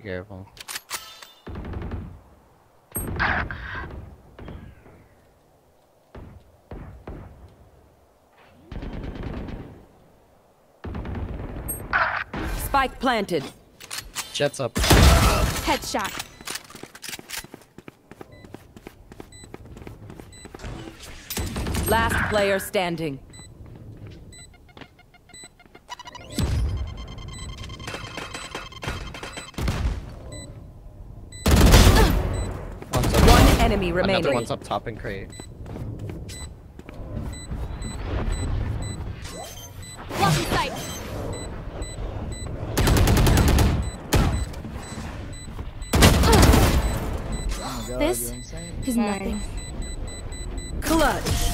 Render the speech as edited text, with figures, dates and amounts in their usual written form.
careful. Spike planted. Jet's up. Headshot. Last player standing. One's up One top. enemy Another remaining. one's up top and crate. Blocking sight. Oh my god, This you're insane. is nothing. Clutch.